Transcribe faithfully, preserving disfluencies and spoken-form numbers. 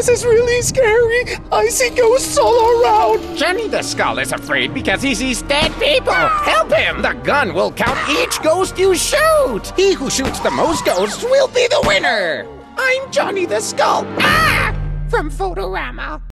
This is really scary. I see ghosts all around. Johnny the Skull is afraid because he sees dead people. Help him! The gun will count each ghost you shoot. He who shoots the most ghosts will be the winner. I'm Johnny the Skull. Ah! From Photorama.